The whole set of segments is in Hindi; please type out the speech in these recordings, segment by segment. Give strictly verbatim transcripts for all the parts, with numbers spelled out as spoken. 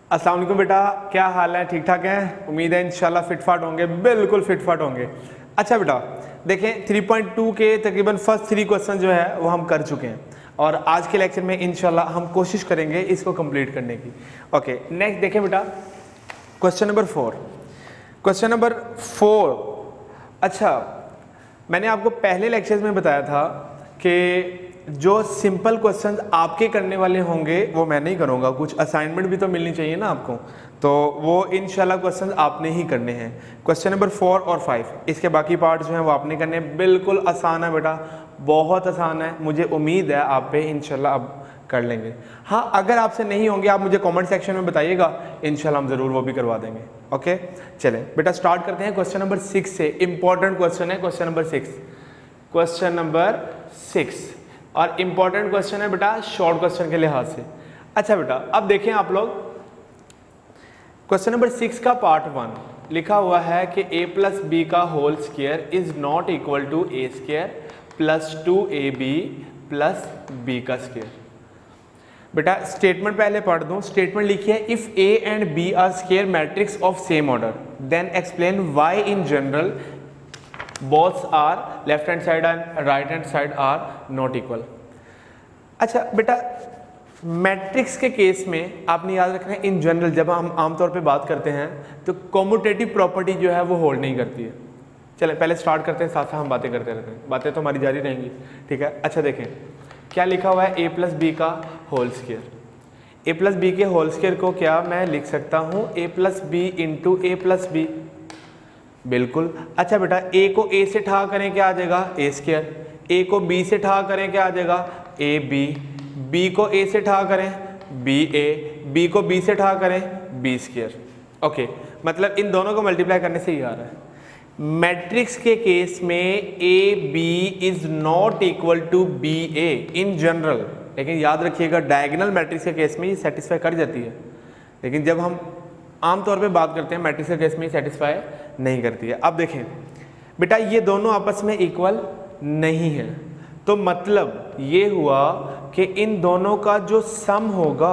अस्सलाम वालेकुम बेटा, क्या हाल है? ठीक ठाक हैं? उम्मीद है इंशाल्लाह फिटफाट होंगे, बिल्कुल फिटफाट होंगे। अच्छा बेटा देखें, थ्री पॉइंट टू के तकरीबन फर्स्ट थ्री क्वेश्चन जो है वो हम कर चुके हैं और आज के लेक्चर में इंशाल्लाह हम कोशिश करेंगे इसको कंप्लीट करने की। ओके नेक्स्ट देखें बेटा, question number four. Question number four, अच्छा मैंने आपको पहले लेक्चर्स में बताया था कि जो सिंपल क्वेश्चंस आपके करने वाले होंगे वो मैं नहीं करूँगा, कुछ असाइनमेंट भी तो मिलनी चाहिए ना आपको, तो वो इंशाल्लाह क्वेश्चंस आपने ही करने हैं। क्वेश्चन नंबर फोर और फाइव, इसके बाकी पार्ट जो हैं वो आपने करने हैं। बिल्कुल आसान है बेटा, बहुत आसान है, मुझे उम्मीद है आप पे इंशाल्लाह अब कर लेंगे। हाँ अगर आपसे नहीं होंगे आप मुझे कॉमेंट सेक्शन में बताइएगा, इंशाल्लाह हम ज़रूर वो भी करवा देंगे। ओके चलें बेटा स्टार्ट करते हैं क्वेश्चन नंबर सिक्स से। इंपॉर्टेंट क्वेश्चन है question number six, question number six और इम्पॉर्टेंट क्वेश्चन है बेटा शॉर्ट क्वेश्चन के लिहाज से। अच्छा बेटा अब देखें आप लोग, क्वेश्चन नंबर सिक्स का पार्ट वन लिखा हुआ है कि a प्लस बी का whole square is not equal to A square plus two A B plus B का स्क्वायर। बेटा स्टेटमेंट पहले पढ़ दूं। स्टेटमेंट लिखिए, if a and b are square matrix of same order then explain why in general both are left hand side and right hand side are not equal. अच्छा बेटा मैट्रिक्स के केस में आपने याद रखना है, इन जनरल जब हम आमतौर पे बात करते हैं तो कॉम्यूटेटिव प्रॉपर्टी जो है वो होल्ड नहीं करती है। चले पहले स्टार्ट करते हैं, साथ साथ हम बातें करते रहते हैं, बातें तो हमारी जारी रहेंगी, ठीक है। अच्छा देखें क्या लिखा हुआ है, ए प्लस बी का whole square. A plus B के होल स्क्वायर को क्या मैं लिख सकता हूँ, A plus B into A plus B, बिल्कुल। अच्छा बेटा ए को ए से ठा करें क्या आ जाएगा, ए स्क्वायर। ए को बी से ठा करें क्या आ जाएगा, ए बी। बी को ए से ठा करें बी ए, बी को बी से ठा करें बी स्क्वायर। ओके मतलब इन दोनों को मल्टीप्लाई करने से ही आ रहा है। मैट्रिक्स के केस में A B is not equal to B A in general, लेकिन याद रखिएगा डायगोनल मैट्रिक्स के केस में ये सेटिस्फाई कर जाती है, लेकिन जब हम आमतौर पे बात करते हैं मैट्रिक्स के केस में सेटिस्फाई नहीं करती है। अब देखें बेटा ये दोनों आपस में इक्वल नहीं है, तो मतलब ये हुआ कि इन दोनों का जो सम होगा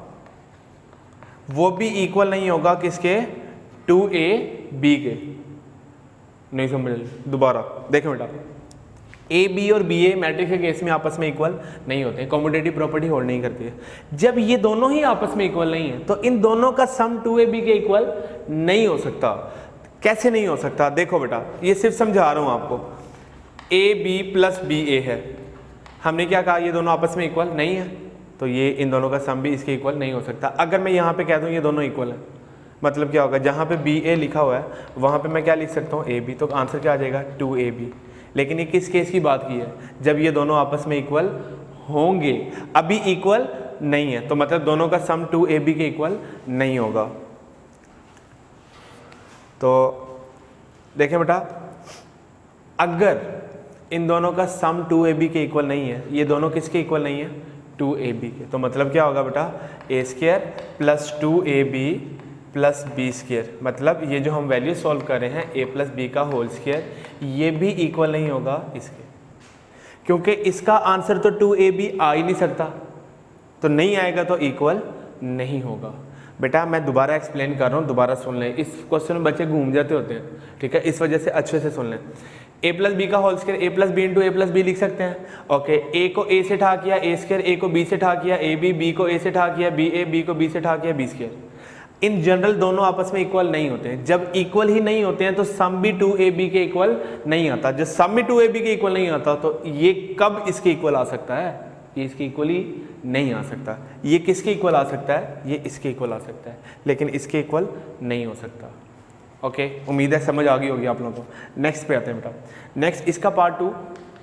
वो भी इक्वल नहीं होगा किसके, टू ए बी के। नहीं समझ, दोबारा देखें बेटा, ए बी और बी ए मैट्रिक्स के केस में आपस में इक्वल नहीं होते हैं, कॉम्यूटेटिव प्रॉपर्टी होल्ड नहीं करती है। जब ये दोनों ही आपस में इक्वल नहीं है तो इन दोनों का सम टू ए बी के इक्वल नहीं हो सकता। कैसे नहीं हो सकता, देखो बेटा ये सिर्फ समझा रहा हूं आपको। A B plus B A है, हमने क्या कहा ये दोनों आपस में इक्वल नहीं है, तो ये इन दोनों का सम भी इसके इक्वल नहीं हो सकता। अगर मैं यहाँ पे कह दूँ ये दोनों इक्वल है, मतलब क्या होगा, जहाँ पे बी ए लिखा हुआ है वहाँ पे मैं क्या लिख सकता हूँ, ए बी, तो आंसर क्या आ जाएगा, टू ए बी। लेकिन ये किस केस की बात की है, जब ये दोनों आपस में इक्वल होंगे, अभी इक्वल नहीं है, तो मतलब दोनों का सम टू ए बी के इक्वल नहीं होगा। तो देखें बेटा अगर इन दोनों का सम टू ए बी के इक्वल नहीं है, ये दोनों किसके इक्वल नहीं है, टू ए बी के, तो मतलब क्या होगा बेटा, A square plus two A B plus B square. मतलब ये जो हम वैल्यू सॉल्व कर रहे हैं ए प्लस बी का होल स्क्वायर, ये भी इक्वल नहीं होगा इसके, क्योंकि इसका आंसर तो टू ए बी आ ही नहीं सकता, तो नहीं आएगा तो इक्वल नहीं होगा। बेटा मैं दोबारा एक्सप्लेन कर रहा हूँ, दोबारा सुन लें, इस क्वेश्चन में बच्चे घूम जाते होते हैं, ठीक है, इस वजह से अच्छे से सुन लें। ए प्लस बी का whole square, A plus B into A plus B लिख सकते हैं। ओके ए को ए से ठा किया ए स्क्वायर, ए को बी से ठा किया ए बी, बी को ए से ठा किया बी ए, बी को बी से ठा किया बी स्क्वायर। इन जनरल दोनों आपस में इक्वल नहीं होते हैं, जब इक्वल ही नहीं होते हैं तो सम भी टू ए बी के इक्वल नहीं आता। जब सम भी टू ए बी के इक्वल नहीं आता तो ये कब इसके इक्वल आ सकता है, ये इसके इक्वल ही नहीं आ सकता। ये किसके इक्वल आ सकता है, ये इसके इक्वल आ सकता है, लेकिन इसके इक्वल नहीं हो सकता। ओके okay, उम्मीद है समझ आ गई होगी आप लोगों को। नेक्स्ट पे आते हैं बेटा, नेक्स्ट इसका part two,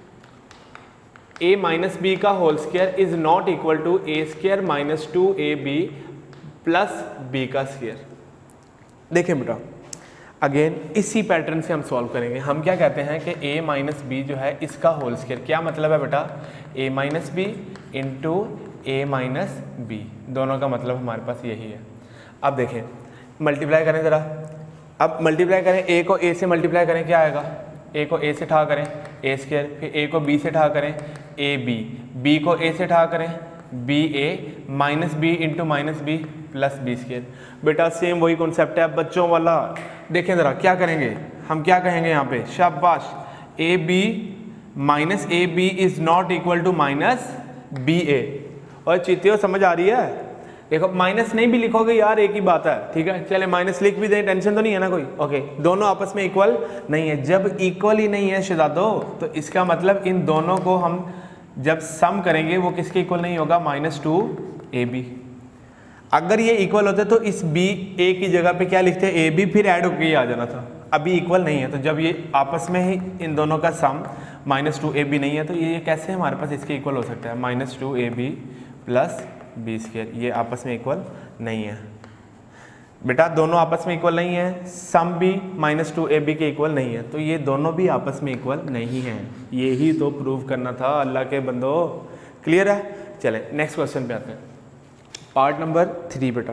A minus B का whole square is not equal to A square minus two A B plus B का स्क्वायर। देखें बेटा अगेन इसी पैटर्न से हम सॉल्व करेंगे। हम क्या कहते हैं कि a माइनस बी जो है इसका होल स्क्वायर, क्या मतलब है बेटा, a minus B into A minus B, दोनों का मतलब हमारे पास यही है। अब देखें मल्टीप्लाई करें ज़रा, अब मल्टीप्लाई करें, a को a से मल्टीप्लाई करें क्या आएगा, a को a से ठा करें ए स्क्वायर, फिर a को b से ठा करें ए बी, b को a से ठा करें B A minus B into minus B plus B square. बेटा सेम वही कॉन्सेप्ट है बच्चों वाला। देखें ज़रा क्या करेंगे हम, क्या कहेंगे यहाँ पे, शाबाश, A B minus A B is not equal to minus B A. और चीतियों समझ आ रही है? देखो माइनस नहीं भी लिखोगे यार एक ही बात है, ठीक है, चले माइनस लिख भी दें, टेंशन तो नहीं है ना कोई। ओके, दोनों आपस में इक्वल नहीं है। जब इक्वल ही नहीं है शहजादों, तो इसका मतलब इन दोनों को हम जब सम करेंगे वो किसके इक्वल नहीं होगा, माइनस टू ए बी। अगर ये इक्वल होते तो इस बी ए की जगह पे क्या लिखते, ए बी, फिर ऐड होकर ये आ जाना था। अभी इक्वल नहीं है, तो जब ये आपस में ही इन दोनों का sum minus two A B नहीं है, तो ये कैसे हमारे पास इसके इक्वल हो सकता है, minus two A B plus B square. ये आपस में इक्वल नहीं है बेटा, दोनों आपस में इक्वल नहीं है। सम भी माइनस टू ए बी के इक्वल नहीं है, तो ये दोनों भी आपस में इक्वल नहीं है। यही तो प्रूव करना था अल्लाह के बंदो। क्लियर है? चले नेक्स्ट क्वेश्चन पे आते हैं, पार्ट नंबर थ्री बेटा।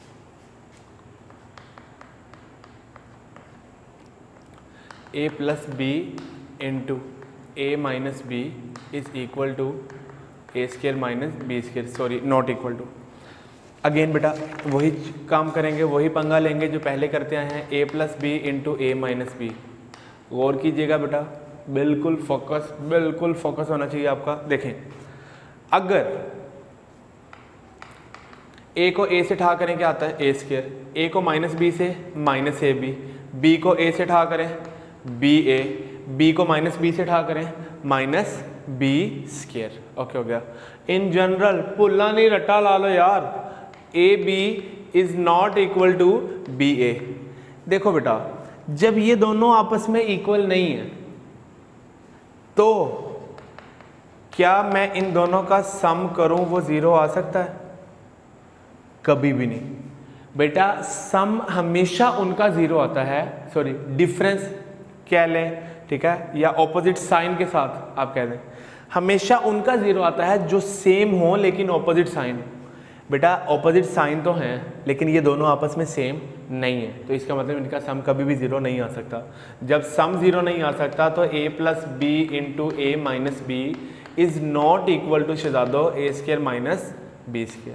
A plus B into A minus B is equal to A square minus B square, sorry not equal to. Again बेटा वही काम करेंगे, वही पंगा लेंगे जो पहले करते आए हैं, A plus B into A minus B. गौर कीजिएगा बेटा, बिल्कुल फोकस, बिल्कुल फोकस होना चाहिए आपका। देखें, अगर ए को ए से ठा करें क्या आता है, ए स्केयर। ए को माइनस बी से माइनस ए बी, बी को ए से ठा करें बी ए, बी को माइनस बी से ठा करें माइनस बी स्केयर। ओके हो गया। इन जनरल पुल्ला नहीं रट्टा ला लो यार, A B is not equal to B A. देखो बेटा, जब ये दोनों आपस में इक्वल नहीं है तो क्या मैं इन दोनों का सम करूं वो जीरो आ सकता है? कभी भी नहीं बेटा, सम हमेशा उनका जीरो आता है, सॉरी डिफरेंस कह लें, ठीक है, या ऑपोजिट साइन के साथ आप कह दें, हमेशा उनका जीरो आता है जो सेम हो लेकिन ऑपोजिट साइन। बेटा ऑपोजिट साइन तो हैं लेकिन ये दोनों आपस में सेम नहीं है, तो इसका मतलब इनका सम कभी भी जीरो नहीं आ सकता। जब सम जीरो नहीं आ सकता तो A plus B into A minus B is not equal to शहजादो A square minus B square,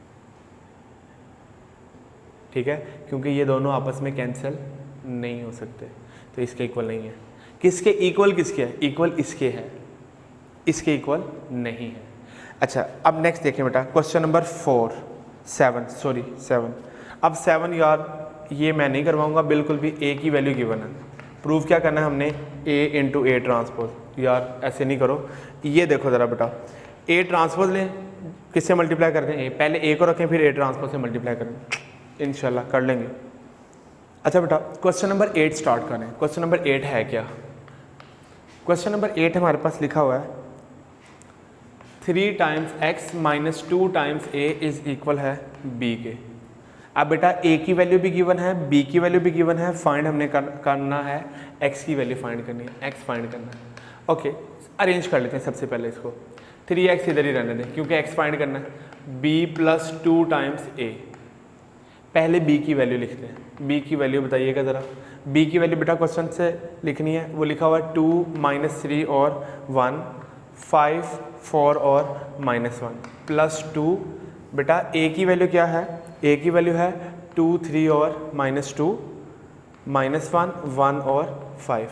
ठीक है, क्योंकि ये दोनों आपस में कैंसिल नहीं हो सकते, तो इसके इक्वल नहीं है। किसके इक्वल किसके है? इक्वल इसके है, इसके इक्वल नहीं है। अच्छा अब नेक्स्ट देखें बेटा, question number four seven sorry seven. अब सेवन यार ये मैं नहीं करवाऊंगा बिल्कुल भी, ए की वैल्यू गिवन है, प्रूव क्या करना है हमने, ए इंटू ए ट्रांसपोज। यार ऐसे नहीं करो, ये देखो ज़रा बेटा, ए ट्रांसपोज लें, किससे मल्टीप्लाई करते हैं, ए, पहले ए को रखें फिर ए ट्रांसपोज से मल्टीप्लाई करें, इंशाल्लाह कर लेंगे। अच्छा बेटा क्वेश्चन नंबर एट स्टार्ट करें। क्वेश्चन नंबर एट है क्या? क्वेश्चन नंबर एट हमारे पास लिखा हुआ है three times X minus two times A is equal है बी के। अब बेटा ए की वैल्यू भी गिवन है, बी की वैल्यू भी गिवन है, फाइंड हमने कर, करना है एक्स की वैल्यू फाइंड करनी है, एक्स फाइंड करना है। ओके अरेंज कर लेते हैं सबसे पहले इसको, थ्री एक्स इधर ही रहने दें क्योंकि एक्स फाइंड करना है। B plus two times A, पहले बी की वैल्यू लिखते हैं, बी की वैल्यू बताइएगा ज़रा। बी की वैल्यू बेटा क्वेश्चन से लिखनी है, वो लिखा हुआ है टू माइनस थ्री और वन, फाइव फोर और माइनस वन प्लस टू। बेटा ए की वैल्यू क्या है? ए की वैल्यू है टू थ्री और minus two, minus one one और फाइव।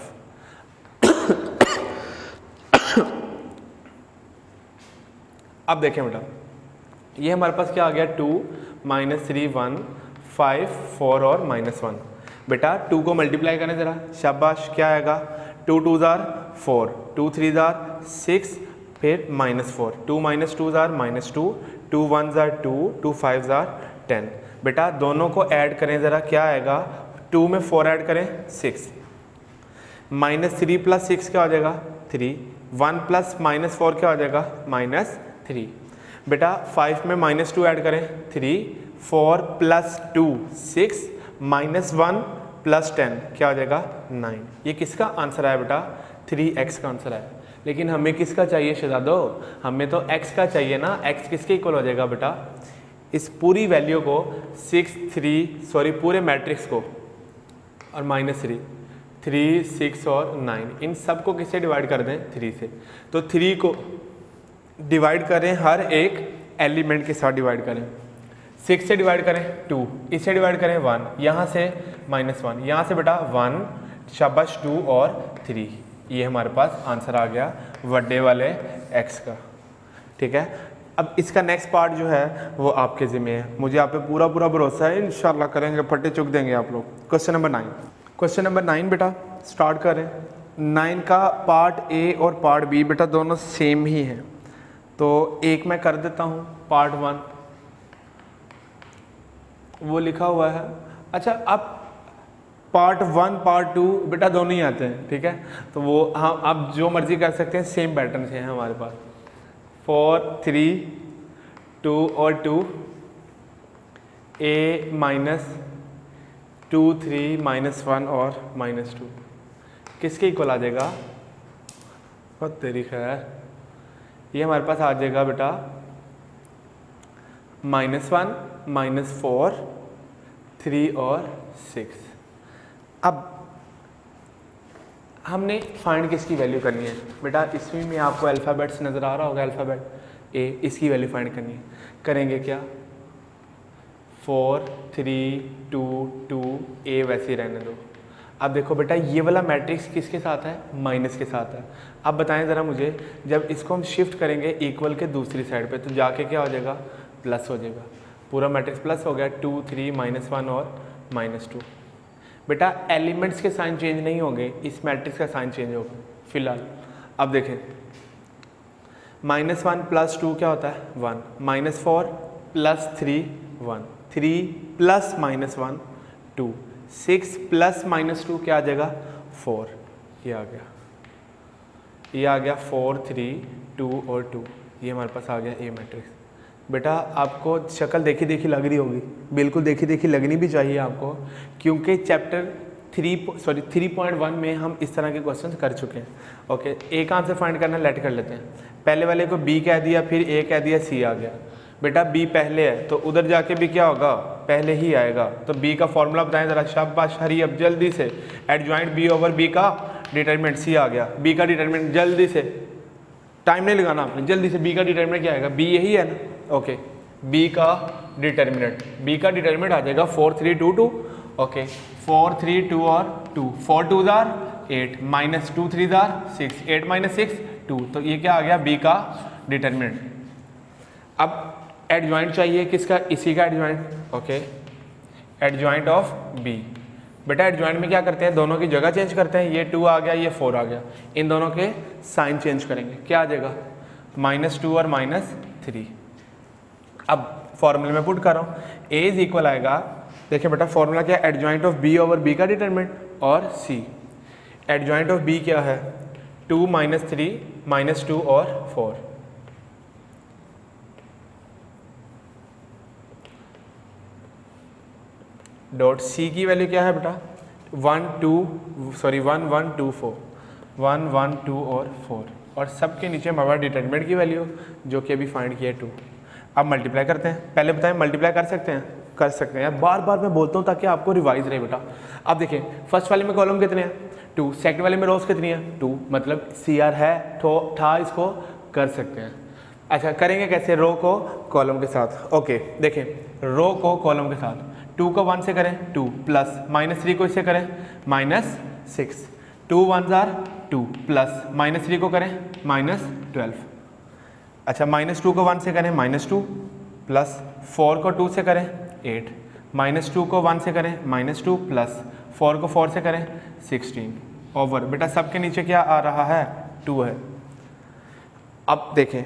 अब देखें बेटा, ये हमारे पास क्या आ गया, two minus three one five four और माइनस वन। बेटा टू को मल्टीप्लाई करें ज़रा, शाबाश, क्या आएगा, टू टू ज़ार फोर, टू थ्री ज़ार सिक्स, फिर minus four, two minus two ज़ार माइनस टू, टू वन ज़ार टू, टू फाइव ज़ार टेन। बेटा दोनों को ऐड करें ज़रा, क्या आएगा, टू में फोर ऐड करें six, minus three plus six क्या हो जाएगा three, one plus minus four क्या हो जाएगा माइनस थ्री। बेटा फाइव में माइनस टू ऐड करें three, four plus two six, minus one plus ten क्या हो जाएगा नाइन। ये किसका आंसर है बेटा? थ्री एक्स का आंसर है। लेकिन हमें किसका चाहिए शहजादो? हमें तो x का चाहिए ना। x किसके इक्वल हो जाएगा बेटा? इस पूरी वैल्यू को सिक्स थ्री सॉरी पूरे मैट्रिक्स को और माइनस थ्री, थ्री सिक्स और नाइन, इन सब को किससे डिवाइड कर दें? थ्री से। तो थ्री को डिवाइड करें हर एक एलिमेंट के साथ डिवाइड करें। सिक्स से डिवाइड करें टू, इससे डिवाइड करें वन, यहाँ से माइनस वन, यहाँ से बेटा वन, शाबाश टू और थ्री। ये हमारे पास आंसर आ गया बर्थडे वाले एक्स का। ठीक है, अब इसका नेक्स्ट पार्ट जो है वो आपके ज़िम्मे है। मुझे आप पे पूरा पूरा भरोसा है, इंशाल्लाह करेंगे, फटे चुक देंगे आप लोग। Question number nine. Question number nine बेटा स्टार्ट करें। नाइन का पार्ट ए और पार्ट बी बेटा दोनों सेम ही हैं, तो एक मैं कर देता हूँ पार्ट वन, वो लिखा हुआ है। अच्छा, अब पार्ट वन पार्ट टू बेटा दोनों ही आते हैं। ठीक है, तो वो हम आप जो मर्जी कर सकते हैं, सेम पैटर्न से हैं हमारे पास। फोर थ्री टू और two, A minus two three minus one और माइनस टू, किसके इक्वल आ जाएगा? बहुत तेरी खैर, ये हमारे पास आ जाएगा बेटा minus one minus four three और सिक्स। अब हमने फाइंड किसकी वैल्यू करनी है बेटा? इसमें में आपको अल्फ़ाबेट्स नज़र आ रहा होगा, अल्फ़ाबेट ए, इसकी वैल्यू फाइंड करनी है। करेंगे क्या? Four three two two, A वैसे ही रहने दो। अब देखो बेटा ये वाला मैट्रिक्स किसके साथ है? माइनस के साथ है। अब बताएं ज़रा मुझे, जब इसको हम शिफ्ट करेंगे इक्वल के दूसरी साइड पे, तो जाके क्या हो जाएगा? प्लस हो जाएगा। पूरा मैट्रिक्स प्लस हो गया, टू थ्री माइनस वन और माइनस टू। बेटा एलिमेंट्स के साइन चेंज नहीं होंगे, इस मैट्रिक्स का साइन चेंज होगा फिलहाल। अब देखें, माइनस वन प्लस टू क्या होता है? One, minus four plus three one, three plus minus one two, six plus minus two क्या आ जाएगा? फोर। ये आ गया, ये आ गया फोर थ्री टू और टू, ये हमारे पास आ गया ए मैट्रिक्स। बेटा आपको शक्ल देखी देखी लग रही होगी, बिल्कुल देखी देखी लगनी भी चाहिए आपको, क्योंकि chapter three sorry three point one में हम इस तरह के क्वेश्चन कर चुके हैं। ओके, एक आंसर फाइंड करना लेट कर लेते हैं। पहले वाले को बी कह दिया, फिर ए कह दिया, सी आ गया। बेटा बी पहले है तो उधर जाके भी क्या होगा? पहले ही आएगा। तो बी का फॉर्मूला बताएं ज़रा, शाबाश हरी, अब जल्दी से। एडजॉइंट बी ओवर बी का डिटरमिनेंट, सी आ गया। बी का डिटरमिनेंट जल्दी से, टाइम नहीं लगाना आपने, जल्दी से। बी का डिटरमिनेंट क्या आएगा? बी यही है ना। ओके, बी का डिटरमिनेंट, बी का डिटरमिनेंट आ जाएगा four three two two. Okay, four three two और टू, फोर टू जार एट, माइनस टू थ्री जार six, eight minus six two. तो ये क्या आ गया? बी का डिटरमिनेंट। अब एडजॉइंट चाहिए किसका? इसी का adjoint. Okay, adjoint of B. बेटा एडजॉइंट में क्या करते हैं? दोनों की जगह चेंज करते हैं। ये टू आ गया, ये फोर आ गया, इन दोनों के साइन चेंज करेंगे। क्या आ जाएगा? माइनस टू और माइनस थ्री। अब फॉर्मूले में पुट कर रहा हूँ, ए इज इक्वल आएगा, देखिए बेटा फॉर्मूला क्या है? Adjoint of B over B का डिटरमिनेंट और सी। एडजॉइंट ऑफ बी क्या है? Two minus three minus two और फोर। डॉट सी की वैल्यू क्या है बेटा? One two sorry one one two four, one one two और फोर, और सबके नीचे हमारा डिटरमिनेंट की वैल्यू जो कि अभी फाइंड किया है टू। अब मल्टीप्लाई करते हैं। पहले बताएं मल्टीप्लाई कर सकते हैं? कर सकते हैं। बार बार मैं बोलता हूँ ताकि आपको रिवाइज रहे बेटा। अब देखिए फर्स्ट वाले में कॉलम कितने हैं? टू। सेकंड वाले में रोज कितनी है? टू। मतलब सी आर है तो था, इसको कर सकते हैं। अच्छा करेंगे कैसे? रो को कॉलम के साथ। ओके देखें, रो को कॉलम के साथ, टू को वन से करें टू, प्लस माइनस थ्री को इससे करें माइनस सिक्स, टू वन जार टू, प्लस माइनस थ्री को करें माइनस ट्वेल्व। अच्छा माइनस टू को वन से करें माइनस टू, प्लस फोर को टू से करें एट, माइनस टू को वन से करें माइनस टू, प्लस फोर को फोर से करें सिक्सटीन ओवर। बेटा सबके नीचे क्या आ रहा है? टू है। अब देखें,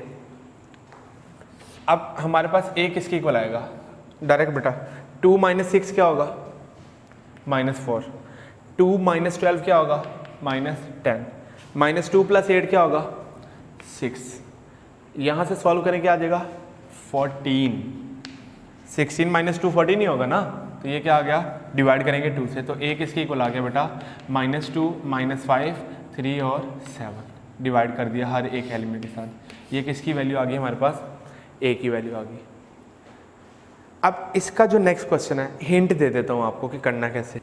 अब हमारे पास ए किसके इक्वल आएगा? डायरेक्ट बेटा टू माइनस सिक्स क्या होगा? Minus four. Two minus twelve क्या होगा? Minus ten. Minus two plus eight क्या होगा? सिक्स। यहाँ से सॉल्व करें क्या आ जाएगा? Fourteen. Sixteen minus two fourteen ही होगा ना, तो ये क्या आ गया? डिवाइड करेंगे टू से, तो ए किसके इक्वल आ गया बेटा? Minus two minus five three और सेवन। डिवाइड कर दिया हर एक एलिमेंट के साथ। ये किसकी वैल्यू आ गई हमारे पास? ए की वैल्यू आ गई। अब इसका जो नेक्स्ट क्वेश्चन है, हिंट दे देता हूं आपको कि करना कैसे।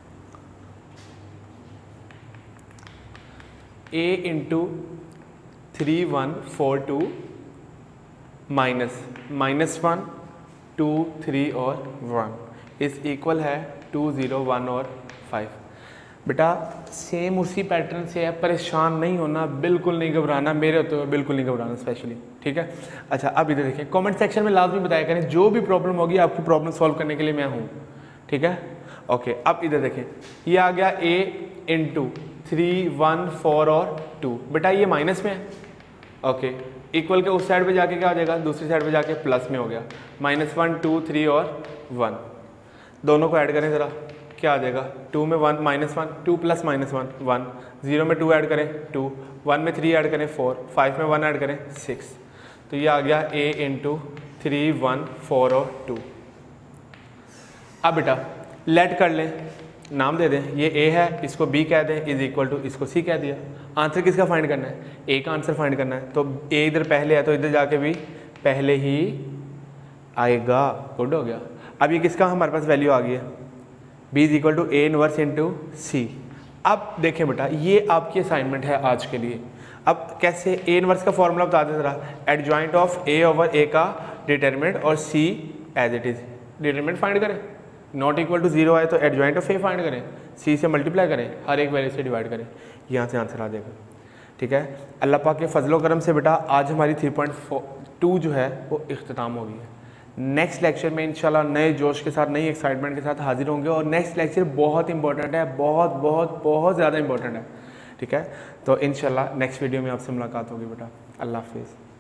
A into three one four two minus minus one two three और वन इस इक्वल है टू ज़ीरो वन और फाइव। बेटा सेम उसी पैटर्न से है, परेशान नहीं होना, बिल्कुल नहीं घबराना, मेरे होते हुए बिल्कुल नहीं घबराना स्पेशली, ठीक है। अच्छा अब इधर देखिए, कमेंट सेक्शन में लाजमी बताया करें जो भी प्रॉब्लम होगी, आपकी प्रॉब्लम सॉल्व करने के लिए मैं हूँ, ठीक है। ओके अब इधर देखें, ये आ गया A into three one four और टू, बेटा ये माइनस में है, ओके इक्वल के उस साइड पे जाके क्या आ जाएगा, दूसरी साइड पे जाके प्लस में हो गया, माइनस वन टू थ्री और वन, दोनों को ऐड करें ज़रा, क्या आ जाएगा, टू में one minus one, two plus minus one one, zero में टू ऐड करें टू, वन में थ्री ऐड करें फोर, फाइव में वन ऐड करें सिक्स, तो ये आ गया A into three one four और टू। अब बेटा लेट कर लें, नाम दे दें, ये ए है, इसको बी कह दें, इज इक्वल टू इसको सी कह दिया। आंसर किसका फाइंड करना है, ए का आंसर फाइंड करना है, तो ए इधर पहले है तो इधर जाके भी पहले ही आएगा, गुड हो गया। अब ये किसका हमारे पास वैल्यू आ गई है, B is equal to A inverse into C. अब देखें बेटा ये आपकी असाइनमेंट है आज के लिए। अब कैसे, ए इनवर्स का फॉर्मूला बता दें ज़रा, adjoint of A over A का डिटरमिनेंट और C as it is, determinant find करें, नॉट इक्वल टू जीरो आए तो एडजॉइंट ऑफ ए फाइंड करें, सी से मल्टीप्लाई करें, हर एक वैल्यू से डिवाइड करें, यहाँ से आंसर आ जाएगा, ठीक है। अल्लाह पाक के फजलो करम से बेटा आज हमारी थ्री पॉइंट टू जो है वो इख्तिताम हो गई है। नेक्स्ट लेक्चर में इंशाल्लाह नए जोश के साथ, नई एक्साइटमेंट के साथ हाजिर होंगे, और नेक्स्ट लेक्चर बहुत इंपॉर्टेंट है, बहुत बहुत बहुत ज़्यादा इंपॉर्टेंट है, ठीक है। तो इंशाल्लाह नेक्स्ट वीडियो में आपसे मुलाकात होगी बेटा। अल्लाह हाफिज़।